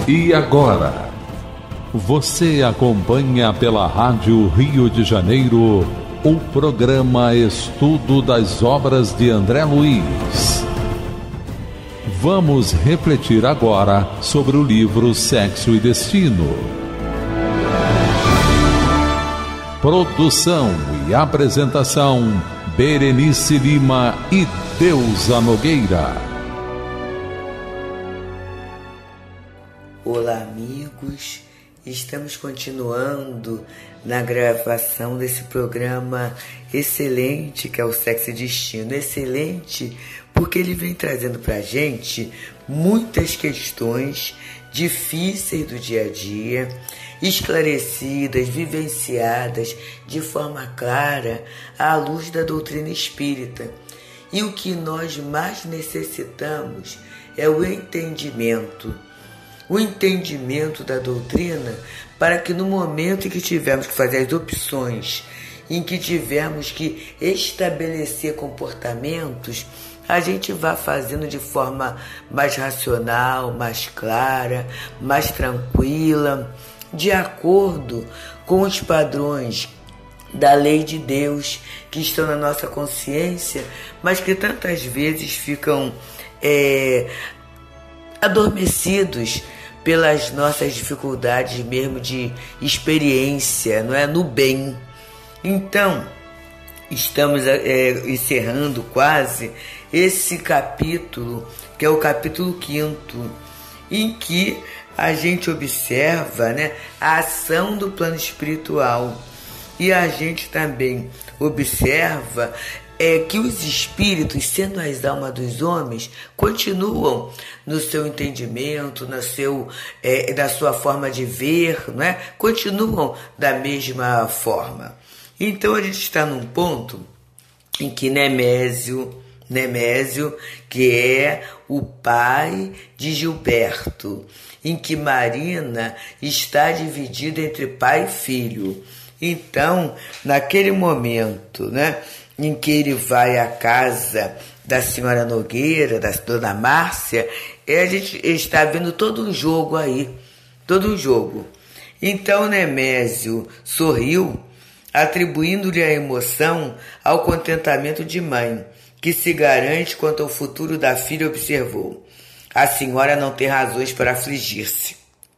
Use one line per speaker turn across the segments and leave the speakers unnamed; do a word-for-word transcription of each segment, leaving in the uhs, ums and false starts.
E agora, você acompanha pela Rádio Rio de Janeiro o programa Estudo das Obras de André Luiz. Vamos refletir agora sobre o livro Sexo e Destino. Produção e apresentação, Berenice Lima e Deusa Nogueira.
Olá, amigos. Estamos continuando na gravação desse programa excelente que é o Sexo e Destino. Excelente porque ele vem trazendo para a gente muitas questões difíceis do dia a dia, esclarecidas, vivenciadas de forma clara à luz da doutrina espírita. E o que nós mais necessitamos é o entendimento. O entendimento da doutrina para que no momento em que tivermos que fazer as opções, em que tivermos que estabelecer comportamentos, a gente vá fazendo de forma mais racional, mais clara, mais tranquila, de acordo com os padrões da lei de Deus que estão na nossa consciência, mas que tantas vezes ficam é, adormecidos pelas nossas dificuldades mesmo de experiência, não é? No bem. Então, estamos é, encerrando quase esse capítulo, que é o capítulo quinto, em que a gente observa, né, a ação do plano espiritual. E a gente também observa é que os espíritos, sendo as almas dos homens, continuam no seu entendimento, no seu, é, na sua forma de ver, não é? Continuam da mesma forma. Então a gente está num ponto em que Nemésio, Nemésio, que é o pai de Gilberto, em que Marina está dividida entre pai e filho. Então, naquele momento, né, em que ele vai à casa da senhora Nogueira, da dona Márcia, a gente está vendo todo um jogo aí, todo um jogo. Então Nemésio sorriu, atribuindo-lhe a emoção ao contentamento de mãe, que se garante quanto ao futuro da filha, observou: a senhora não tem razões para afligir-se.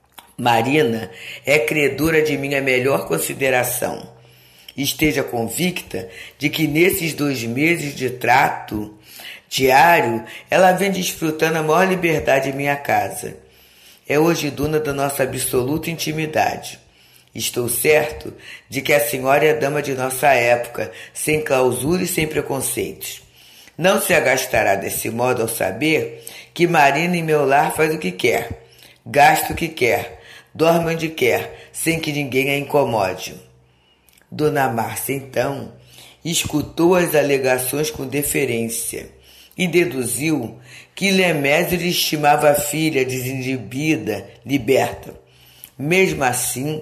Marina é credora de minha melhor consideração. Esteja convicta de que nesses dois meses de trato diário, ela vem desfrutando a maior liberdade em minha casa. É hoje dona da nossa absoluta intimidade. Estou certo de que a senhora é a dama de nossa época, sem clausura e sem preconceitos. Não se agastará desse modo ao saber que Marina em meu lar faz o que quer, gasta o que quer, dorme onde quer, sem que ninguém a incomode. Dona Márcia, então, escutou as alegações com deferência e deduziu que Nemésio lhe estimava a filha desinibida, liberta. Mesmo assim,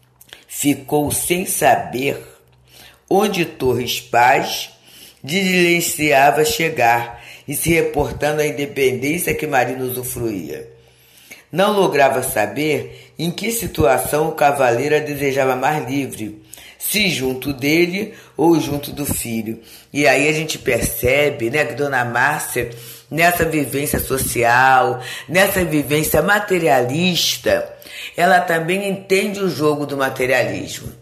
ficou sem saber onde Torres Paz diligenciava chegar e se reportando à independência que Marina usufruía. Não lograva saber em que situação o cavaleiro a desejava mais livre, se junto dele ou junto do filho. E aí a gente percebe, né, que Dona Márcia, nessa vivência social, nessa vivência materialista, ela também entende o jogo do materialismo.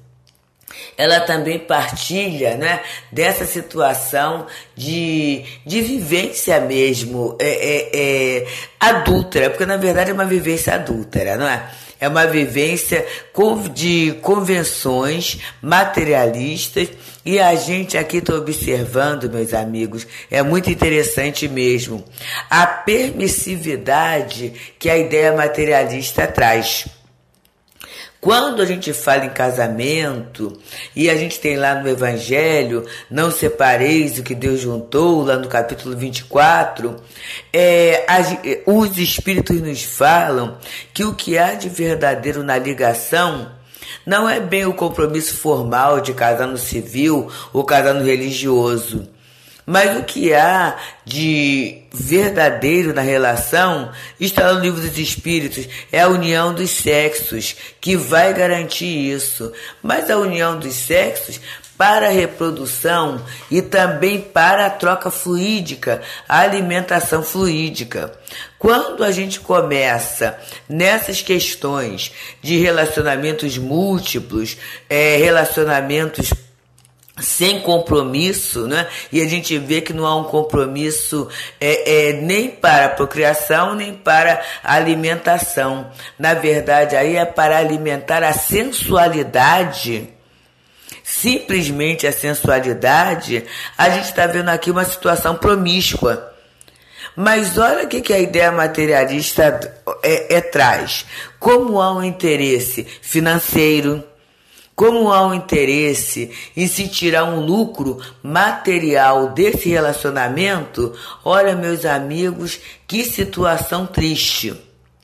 Ela também partilha, né, dessa situação de, de vivência mesmo é, é, é, adúltera, porque na verdade é uma vivência adúltera, não é? É uma vivência de convenções materialistas e a gente aqui está observando, meus amigos, é muito interessante mesmo, a permissividade que a ideia materialista traz. Quando a gente fala em casamento, e a gente tem lá no Evangelho, não separeis o que Deus juntou, lá no capítulo vinte e quatro, é, as, os Espíritos nos falam que o que há de verdadeiro na ligação não é bem o compromisso formal de casar no civil ou casar no religioso, Mas o que há de verdadeiro na relação está no Livro dos Espíritos, é a união dos sexos que vai garantir isso. Mas a união dos sexos para a reprodução e também para a troca fluídica, a alimentação fluídica. Quando a gente começa nessas questões de relacionamentos múltiplos, é, relacionamentos sem compromisso, né? E a gente vê que não há um compromisso é, é, nem para a procriação, nem para a alimentação. Na verdade, aí é para alimentar a sensualidade. Simplesmente a sensualidade, a gente está vendo aqui uma situação promíscua. Mas olha o que, que a ideia materialista é, é, traz. Como há um interesse financeiro, como há um interesse em se tirar um lucro material desse relacionamento, olha, meus amigos, que situação triste.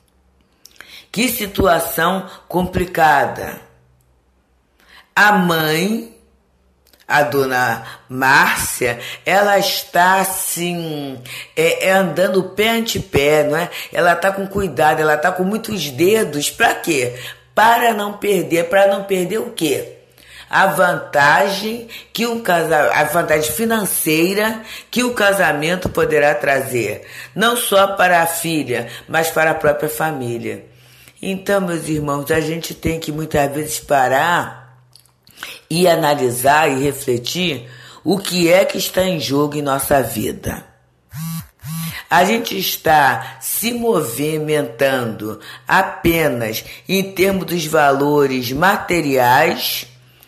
Que situação complicada. A mãe, a dona Márcia, ela está assim, é, é andando pé ante pé, não é? Ela está com cuidado, ela está com muitos dedos. Para quê? Para não perder. Para não perder o quê? A vantagem que um casa, a vantagem financeira que o casamento poderá trazer, não só para a filha, mas para a própria família. Então, meus irmãos, a gente tem que muitas vezes parar e analisar e refletir o que é que está em jogo em nossa vida. A gente está se movimentando apenas em termos dos valores materiais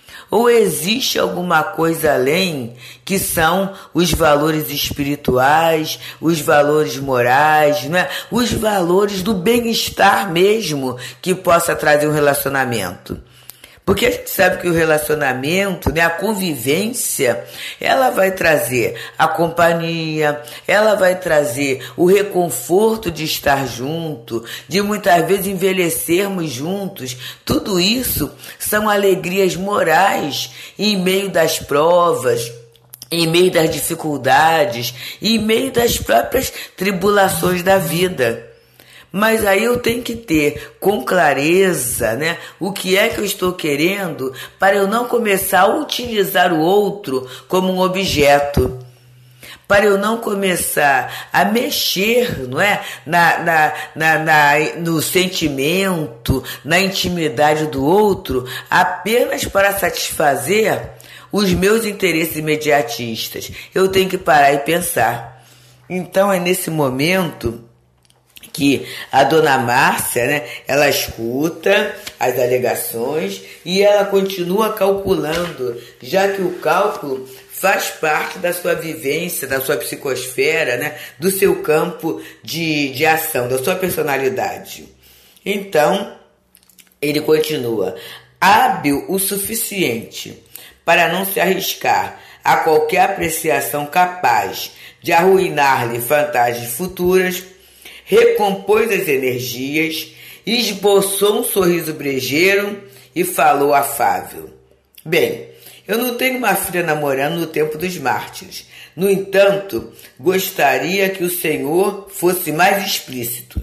ou existe alguma coisa além que são os valores espirituais, os valores morais, né? Os valores do bem-estar mesmo que possa trazer um relacionamento? Porque a gente sabe que o relacionamento, né, a convivência, ela vai trazer a companhia, ela vai trazer o reconforto de estar junto, de muitas vezes envelhecermos juntos. Tudo isso são alegrias morais em meio das provas, em meio das dificuldades, em meio das próprias tribulações da vida. Mas aí eu tenho que ter com clareza, né, o que é que eu estou querendo para eu não começar a utilizar o outro como um objeto. Para eu não começar a mexer, não é, na, na, na, na, no sentimento, na intimidade do outro, apenas para satisfazer os meus interesses imediatistas. Eu tenho que parar e pensar. Então é nesse momento que a dona Márcia, né, ela escuta as alegações e ela continua calculando, já que o cálculo faz parte da sua vivência, da sua psicosfera, né, do seu campo de, de ação, da sua personalidade. Então, ele continua, hábil o suficiente para não se arriscar a qualquer apreciação capaz de arruinar-lhe vantagens futuras, recompôs as energias, esboçou um sorriso brejeiro e falou afável. Bem, eu não tenho uma filha namorando no tempo dos mártires. No entanto, gostaria que o senhor fosse mais explícito.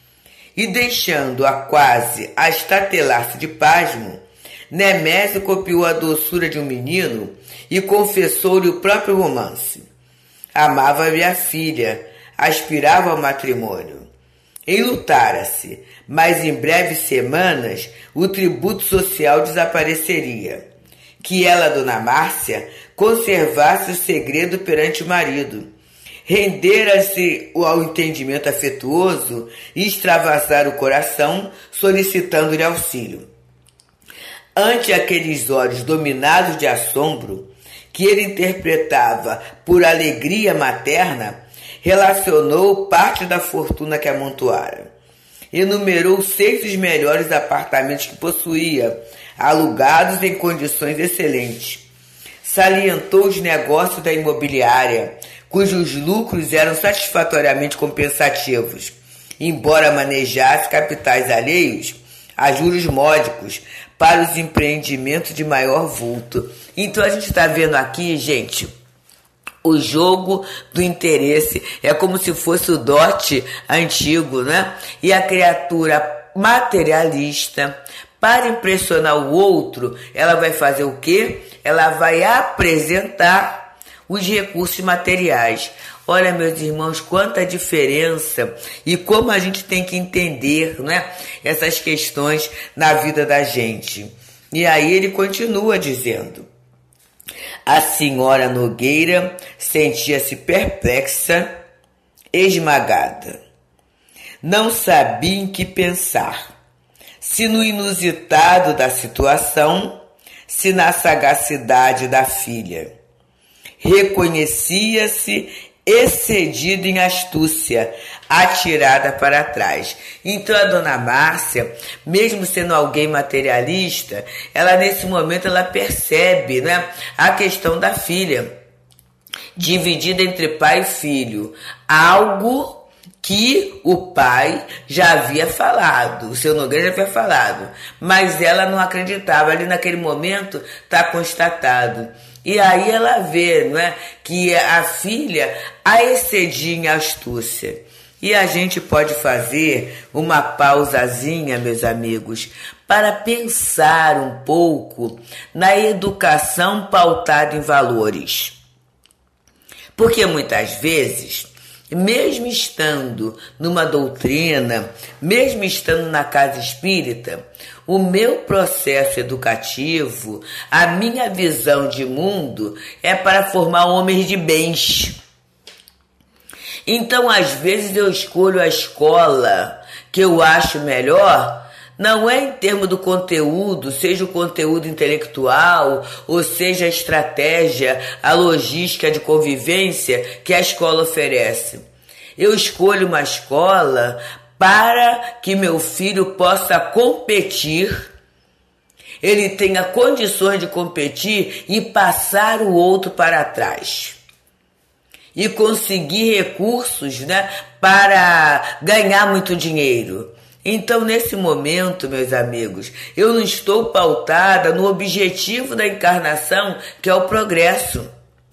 E deixando-a quase a estatelar-se de pasmo, Nemésio copiou a doçura de um menino e confessou-lhe o próprio romance. Amava minha filha, aspirava ao matrimônio. Enlutara-se, mas em breves semanas o tributo social desapareceria. Que ela, dona Márcia, conservasse o segredo perante o marido, rendera-se ao entendimento afetuoso e extravasar o coração, solicitando-lhe auxílio. Ante aqueles olhos dominados de assombro, que ele interpretava por alegria materna, relacionou parte da fortuna que amontoara. Enumerou seis dos melhores apartamentos que possuía, alugados em condições excelentes. Salientou os negócios da imobiliária, cujos lucros eram satisfatoriamente compensativos, embora manejasse capitais alheios a juros módicos para os empreendimentos de maior vulto. Então a gente está vendo aqui, gente, O jogo do interesse é como se fosse o dote antigo, né? E a criatura materialista, para impressionar o outro, ela vai fazer o quê? Ela vai apresentar os recursos materiais. Olha, meus irmãos, quanta diferença e como a gente tem que entender, né, essas questões na vida da gente. E aí ele continua dizendo: a senhora Nogueira sentia-se perplexa, esmagada. Não sabia em que pensar, se no inusitado da situação, se na sagacidade da filha. Reconhecia-se excedida em astúcia, atirada para trás. Então a dona Márcia, mesmo sendo alguém materialista, ela nesse momento ela percebe, né, a questão da filha, dividida entre pai e filho, algo que o pai já havia falado, o seu Nogueira já havia falado, mas ela não acreditava. Ali naquele momento está constatado. E aí ela vê, não é, que a filha a excedia em astúcia. E a gente pode fazer uma pausazinha, meus amigos, para pensar um pouco na educação pautada em valores. Porque muitas vezes, mesmo estando numa doutrina, mesmo estando na casa espírita, o meu processo educativo, a minha visão de mundo é para formar homens de bens. Então, às vezes, eu escolho a escola que eu acho melhor, não é em termos do conteúdo, seja o conteúdo intelectual, ou seja a estratégia, a logística de convivência que a escola oferece. Eu escolho uma escola para que meu filho possa competir, ele tenha condições de competir e passar o outro para trás. E conseguir recursos, né, para ganhar muito dinheiro. Então, nesse momento, meus amigos, eu não estou pautada no objetivo da encarnação, que é o progresso.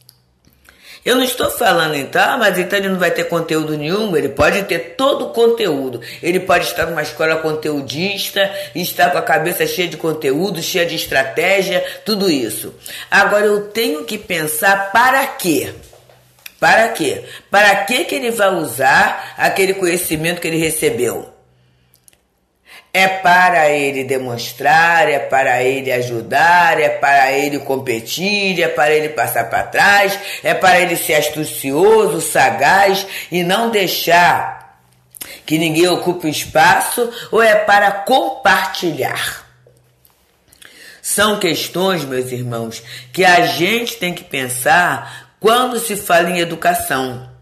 Eu não estou falando então, ah, mas então ele não vai ter conteúdo nenhum. Ele pode ter todo o conteúdo. Ele pode estar numa escola conteudista, estar com a cabeça cheia de conteúdo, cheia de estratégia, tudo isso. Agora eu tenho que pensar para quê? Para quê? Para que que ele vai usar aquele conhecimento que ele recebeu? É para ele demonstrar, é para ele ajudar, é para ele competir, é para ele passar para trás, é para ele ser astucioso, sagaz e não deixar que ninguém ocupe o espaço, ou é para compartilhar? São questões, meus irmãos, que a gente tem que pensar quando se fala em educação.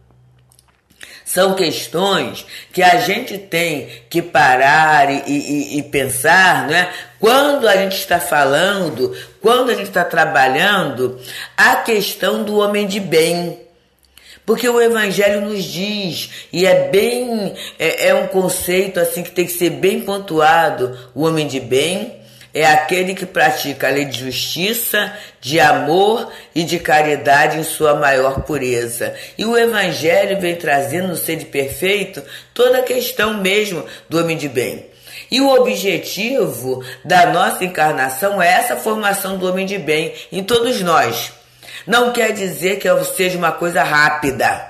São questões que a gente tem que parar e, e, e pensar, né? Quando a gente está falando, quando a gente está trabalhando a questão do homem de bem. Porque o Evangelho nos diz, e é bem, é, é um conceito assim que tem que ser bem pontuado, o homem de bem é aquele que pratica a lei de justiça, de amor e de caridade em sua maior pureza. E o Evangelho vem trazendo no ser de perfeito toda a questão mesmo do homem de bem. E o objetivo da nossa encarnação é essa formação do homem de bem em todos nós. Não quer dizer que seja uma coisa rápida,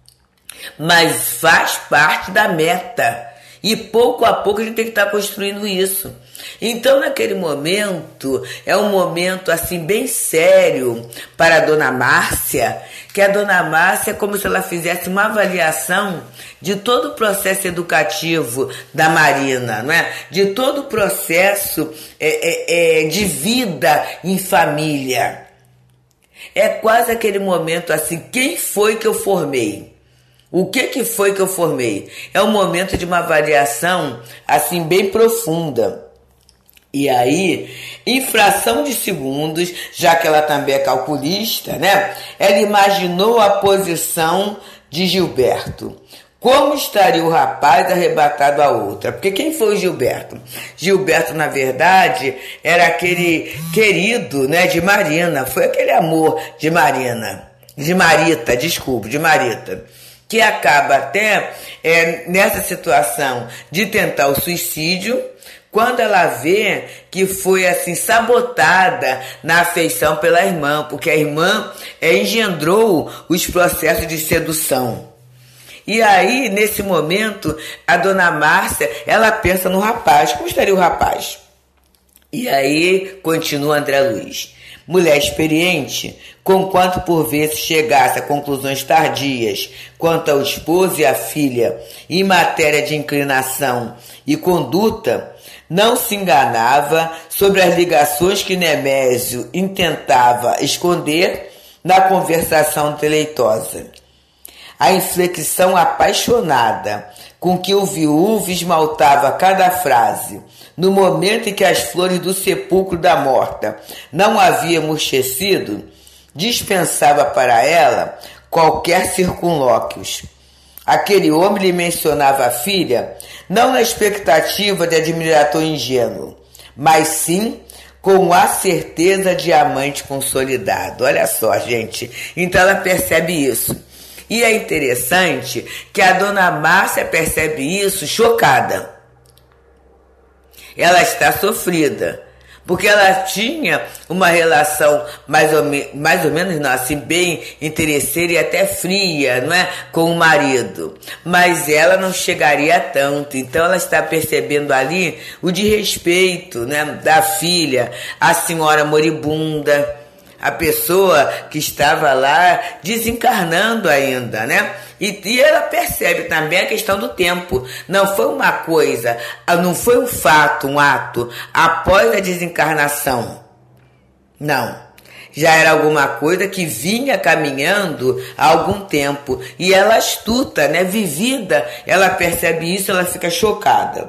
mas faz parte da meta. E pouco a pouco a gente tem que estar construindo isso. Então, naquele momento, é um momento assim bem sério para a dona Márcia, que a dona Márcia é como se ela fizesse uma avaliação de todo o processo educativo da Marina, não é? De todo o processo é, é, é, de vida em família. É quase aquele momento assim, quem foi que eu formei? O que que foi que eu formei? É um momento de uma avaliação assim bem profunda. E aí, em fração de segundos, já que ela também é calculista, né? Ela imaginou a posição de Gilberto. Como estaria o rapaz arrebatado à outra? Porque quem foi o Gilberto? Gilberto, na verdade, era aquele querido, né, de Marina. Foi aquele amor de Marina. de Marita, desculpe, de Marita, que acaba até é, nessa situação de tentar o suicídio, quando ela vê que foi assim sabotada na afeição pela irmã, porque a irmã é, engendrou os processos de sedução. E aí, nesse momento, a dona Márcia, ela pensa no rapaz. Como estaria o rapaz? E aí, continua André Luiz. Mulher experiente, conquanto por vezes chegasse a conclusões tardias quanto ao esposo e à filha em matéria de inclinação e conduta, não se enganava sobre as ligações que Nemésio intentava esconder na conversação deleitosa. A inflexão apaixonada com que o viúvo esmaltava cada frase, no momento em que as flores do sepulcro da morta não haviam murchecido, dispensava para ela qualquer circunlóquios. Aquele homem lhe mencionava a filha, não na expectativa de admirador ingênuo, mas sim com a certeza de amante consolidado. Olha só, gente. Então ela percebe isso. E é interessante que a dona Márcia percebe isso chocada. Ela está sofrida, porque ela tinha uma relação mais ou, me, mais ou menos, não, assim, bem interesseira e até fria, não é, com o marido. Mas ela não chegaria a tanto. Então ela está percebendo ali o desrespeito, né, da filha, a senhora moribunda, a pessoa que estava lá desencarnando ainda, né? E, e ela percebe também a questão do tempo. Não foi uma coisa, não foi um fato, um ato após a desencarnação. Não. Já era alguma coisa que vinha caminhando há algum tempo. E ela astuta, né? Vivida, ela percebe isso, ela fica chocada.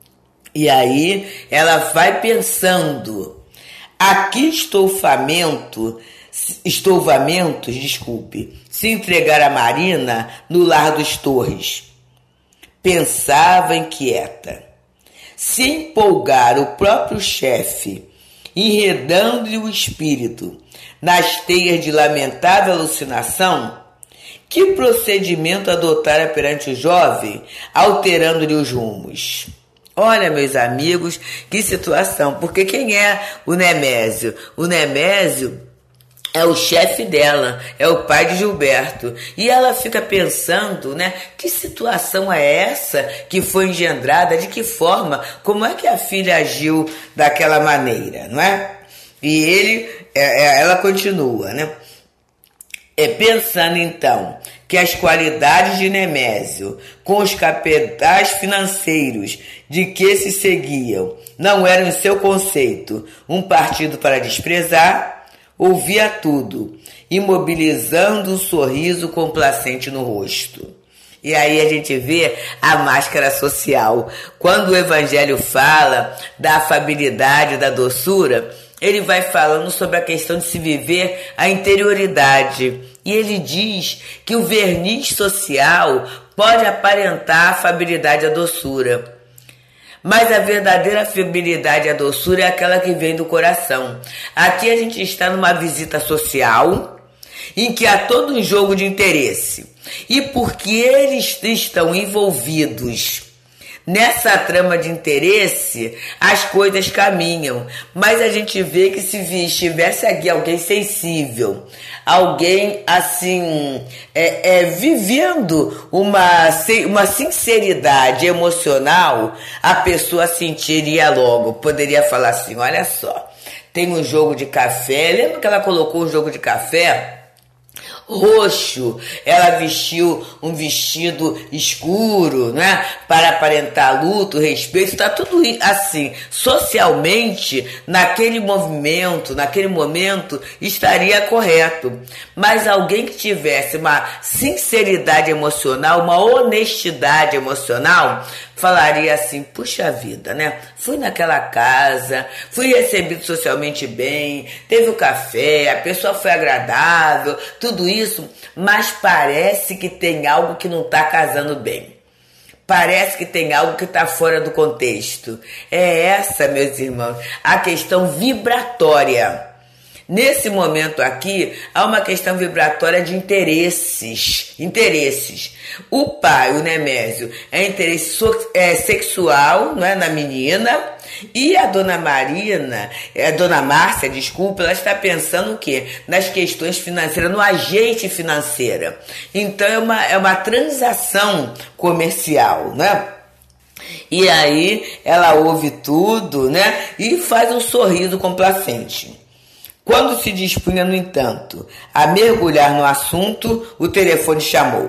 E aí ela vai pensando... Aqui estou famento, estou vamentos, desculpe, se entregar a Marina no lar dos Torres. Pensava inquieta. Se empolgar o próprio chefe, enredando-lhe o espírito nas teias de lamentável alucinação, que procedimento adotara perante o jovem, alterando-lhe os rumos? Olha, meus amigos, que situação, porque quem é o Nemésio? O Nemésio é o chefe dela, é o pai de Gilberto. E ela fica pensando, né, que situação é essa que foi engendrada, de que forma, como é que a filha agiu daquela maneira, não é? E ele, ela continua, né? É, pensando então que as qualidades de Nemésio com os capitais financeiros de que se seguiam não eram em seu conceito um partido para desprezar, ouvia tudo, imobilizando um sorriso complacente no rosto. E aí a gente vê a máscara social. Quando o Evangelho fala da afabilidade, da doçura, ele vai falando sobre a questão de se viver a interioridade. E ele diz que o verniz social pode aparentar a afabilidade e a doçura. Mas a verdadeira afabilidade e a doçura é aquela que vem do coração. Aqui a gente está numa visita social em que há todo um jogo de interesse. E porque eles estão envolvidos nessa trama de interesse, as coisas caminham. Mas a gente vê que se estivesse aqui alguém sensível, alguém assim, é, é, vivendo uma, uma sinceridade emocional, a pessoa sentiria logo, poderia falar assim, olha só, tem um jogo de café, lembra que ela colocou um jogo de café? Roxo, ela vestiu um vestido escuro, né, para aparentar luto, respeito, está tudo assim, socialmente, naquele movimento, naquele momento, estaria correto. Mas alguém que tivesse uma sinceridade emocional, uma honestidade emocional, falaria assim, puxa vida, né? Fui naquela casa, fui recebido socialmente bem, teve o café, a pessoa foi agradável, tudo isso, mas parece que tem algo que não está casando bem. Parece que tem algo que está fora do contexto. É essa, meus irmãos, a questão vibratória. Nesse momento aqui, há uma questão vibratória de interesses. Interesses. O pai, o Nemésio, é interesse so, é, sexual, não é, na menina, e a dona Marina, a dona Márcia, desculpa, ela está pensando o quê? Nas questões financeiras, no agente financeiro. Então é uma, é uma transação comercial, né? E aí ela ouve tudo, né? E faz um sorriso complacente. Quando se dispunha, no entanto, a mergulhar no assunto, o telefone chamou.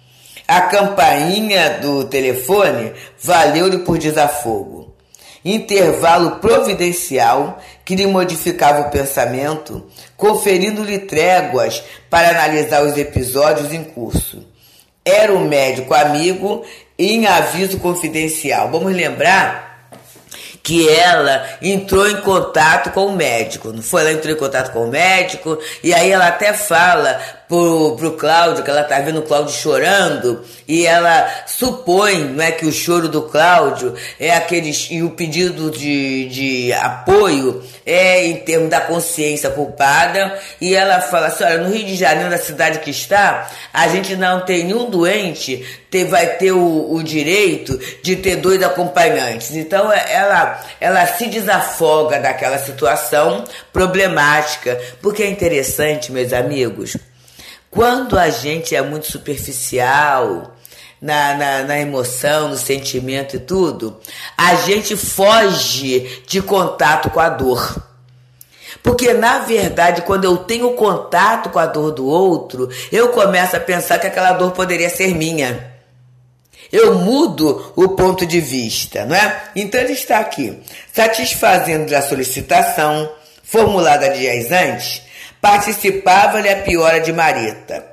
A campainha do telefone valeu-lhe por desafogo. Intervalo providencial que lhe modificava o pensamento, conferindo-lhe tréguas para analisar os episódios em curso. Era um médico amigo em aviso confidencial. Vamos lembrar que ela entrou em contato com o médico, não foi? Ela entrou em contato com o médico e aí ela até fala pro, pro Cláudio, que ela tá vendo o Cláudio chorando, e ela supõe, não é, que o choro do Cláudio é aquele, e o pedido de, de apoio é em termos da consciência culpada, e ela fala assim, olha, no Rio de Janeiro, na cidade que está, a gente não tem nenhum doente, ter, vai ter o, o direito de ter dois acompanhantes. Então ela, ela se desafoga daquela situação problemática, porque é interessante, meus amigos, quando a gente é muito superficial na, na, na emoção, no sentimento e tudo, a gente foge de contato com a dor. Porque, na verdade, quando eu tenho contato com a dor do outro, eu começo a pensar que aquela dor poderia ser minha. Eu mudo o ponto de vista, não é? Então ele está aqui, satisfazendo da solicitação, formulada dias antes, participava-lhe a piora de Marita.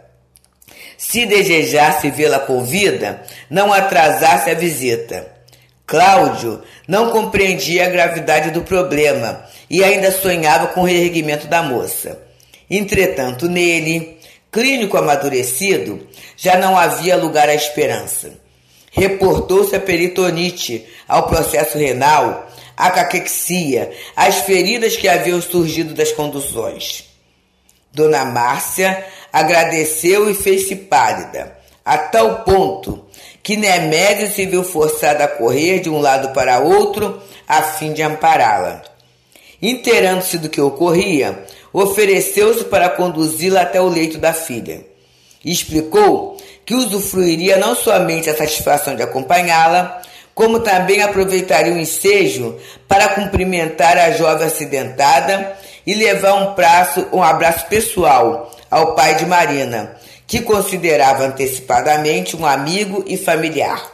Se desejasse vê-la com vida, não atrasasse a visita. Cláudio não compreendia a gravidade do problema e ainda sonhava com o reerguimento da moça. Entretanto, nele, clínico amadurecido, já não havia lugar à esperança. Reportou-se a peritonite, ao processo renal, a caquexia, as feridas que haviam surgido das conduções. Dona Márcia agradeceu e fez-se pálida, a tal ponto que Nemésio se viu forçada a correr de um lado para outro a fim de ampará-la. Inteirando-se do que ocorria, ofereceu-se para conduzi-la até o leito da filha. Explicou que usufruiria não somente a satisfação de acompanhá-la, como também aproveitaria o ensejo para cumprimentar a jovem acidentada e levar um abraço, um abraço pessoal ao pai de Marina, que considerava antecipadamente um amigo e familiar.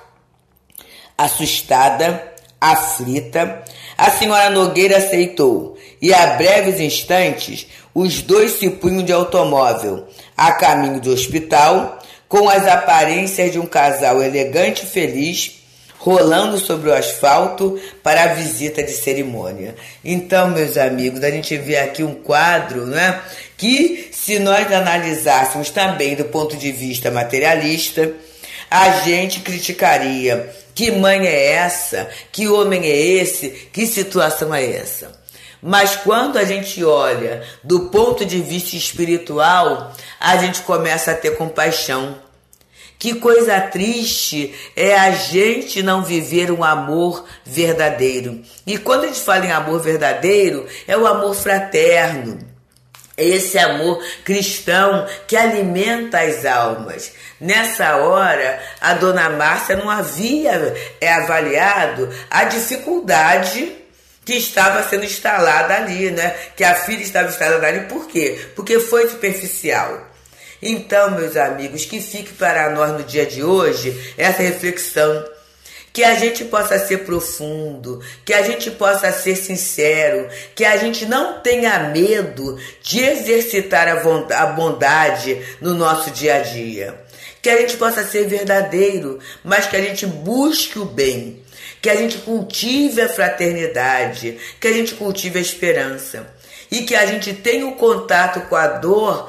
Assustada, aflita, a senhora Nogueira aceitou e, a breves instantes, os dois se punham de automóvel, a caminho do hospital, com as aparências de um casal elegante e feliz, rolando sobre o asfalto para a visita de cerimônia. Então, meus amigos, a gente vê aqui um quadro, né, que, se nós analisássemos também do ponto de vista materialista, a gente criticaria. Que mãe é essa? Que homem é esse? Que situação é essa? Mas quando a gente olha do ponto de vista espiritual, a gente começa a ter compaixão. Que coisa triste é a gente não viver um amor verdadeiro. E quando a gente fala em amor verdadeiro, é o amor fraterno. É esse amor cristão que alimenta as almas. Nessa hora, a dona Márcia não havia é, avaliado a dificuldade que estava sendo instalada ali, né? Que a filha estava instalada ali. Por quê? Porque foi superficial. Então, meus amigos, que fique para nós no dia de hoje essa reflexão. Que a gente possa ser profundo, que a gente possa ser sincero, que a gente não tenha medo de exercitar a bondade no nosso dia a dia. Que a gente possa ser verdadeiro, mas que a gente busque o bem. Que a gente cultive a fraternidade, que a gente cultive a esperança. E que a gente tenha o contato com a dor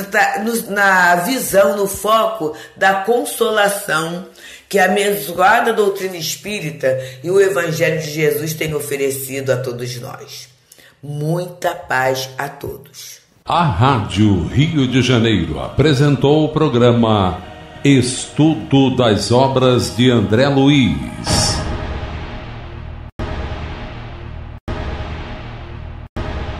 na visão, no foco da consolação que a abençoada doutrina espírita e o Evangelho de Jesus têm oferecido a todos nós. Muita paz a todos.
A Rádio Rio de Janeiro apresentou o programa Estudo das Obras de André Luiz.